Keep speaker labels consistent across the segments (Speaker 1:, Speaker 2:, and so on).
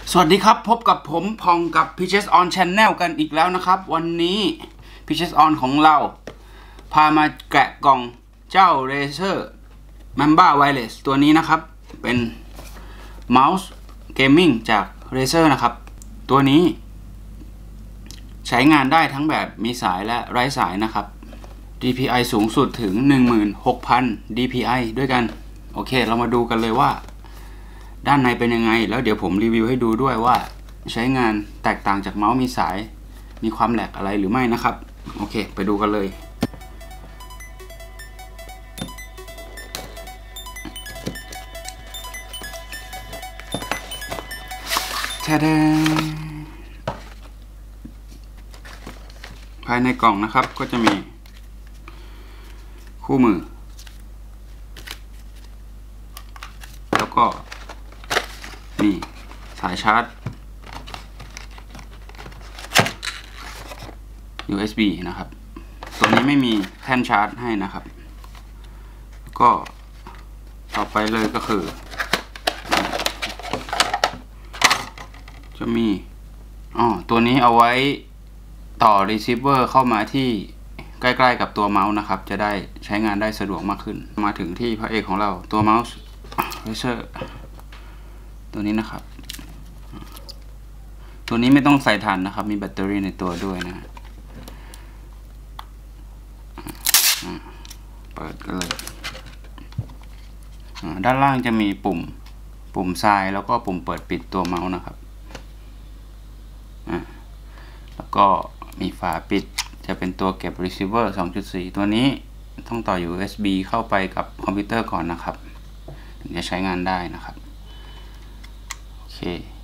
Speaker 1: สวัสดีครับพบกับผมพองกับ Pitches On Channel กันอีกแล้วนะครับวันนี้ Pitches On ของเราพามาแกะกล่องเจ้า Razer Mamba Wireless ตัวนี้นะครับเป็นเมาส์เกมมิ่งจาก Razer นะครับตัวนี้ใช้งานได้ทั้งแบบมีสายและไร้สายนะครับ DPI สูงสุดถึง 16,000 DPI ด้วยกันโอเคเรามาดูกันเลยว่าด้านในเป็นยังไงแล้วเดี๋ยวผมรีวิวให้ดูด้วยว่าใช้งานแตกต่างจากเมาส์มีสายมีความแหลกอะไรหรือไม่นะครับโอเคไปดูกันเลยแท้ภายในกล่องนะครับก็จะมีคู่มือแล้วก็มีสายชาร์จ USB นะครับตัวนี้ไม่มีแท่นชาร์จให้นะครับก็ต่อไปเลยก็คือจะมีตัวนี้เอาไว้ต่อ receiver เข้ามาที่ใกล้ๆกับตัวเมาส์นะครับจะได้ใช้งานได้สะดวกมากขึ้นมาถึงที่พระเอกของเราตัวเมาส์ Razer ตัวนี้นะครับตัวนี้ไม่ต้องใส่ถ่านนะครับมีแบตเตอรี่ในตัวด้วยนะเปิดกันเลยด้านล่างจะมีปุ่มทรายแล้วก็ปุ่มเปิดปิดตัวเมาส์นะครับแล้วก็มีฝาปิดจะเป็นตัวเก็บ receiver 2.4 ตัวนี้ต้องต่อ USB เข้าไปกับคอมพิวเตอร์ก่อนนะครับถึงจะใช้งานได้นะครับโอเค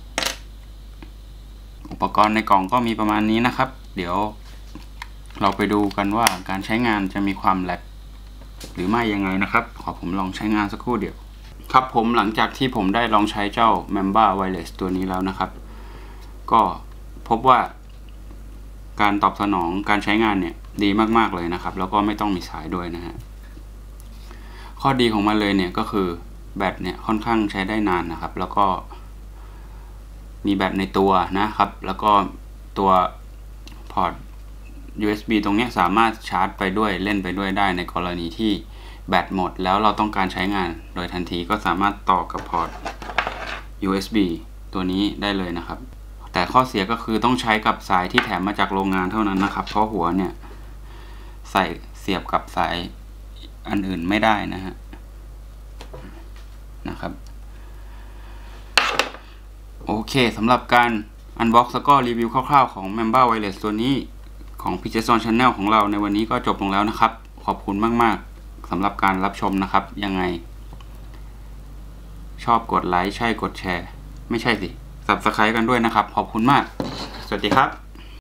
Speaker 1: อุปกรณ์ในกล่องก็มีประมาณนี้นะครับเดี๋ยวเราไปดูกันว่าการใช้งานจะมีความแหลกหรือไม่ยังไงนะครับขอผมลองใช้งานสักครู่เดียวครับผมหลังจากที่ผมได้ลองใช้เจ้า Mamba Wireless ตัวนี้แล้วนะครับก็พบว่าการตอบสนองการใช้งานเนี่ยดีมากๆเลยนะครับแล้วก็ไม่ต้องมีสายด้วยนะฮะข้อดีของมันเลยเนี่ยก็คือแบตเนี่ยค่อนข้างใช้ได้นานนะครับแล้วก็มีแบตในตัวนะครับแล้วก็ตัวพอร์ต USB ตรงนี้สามารถชาร์จไปด้วยเล่นไปด้วยได้ในกรณีที่แบตหมดแล้วเราต้องการใช้งานโดยทันทีก็สามารถต่อกับพอร์ต USB ตัวนี้ได้เลยนะครับแต่ข้อเสียก็คือต้องใช้กับสายที่แถมมาจากโรงงานเท่านั้นนะครับเพราะหัวเนี่ยใส่เสียบกับสายอันอื่นไม่ได้นะครับโอเคสำหรับการอันบ็อกซ์แล้วก็รีวิวคร่าวๆของ Mamba Wireless ตัวนี้ของ Pitches On Channel ของเราในวันนี้ก็จบลงแล้วนะครับขอบคุณมากๆสำหรับการรับชมนะครับยังไงชอบกดไลค์ใช่กดแชร์ไม่ใช่สิ Subscribe กันด้วยนะครับขอบคุณมากสวัสดีครับ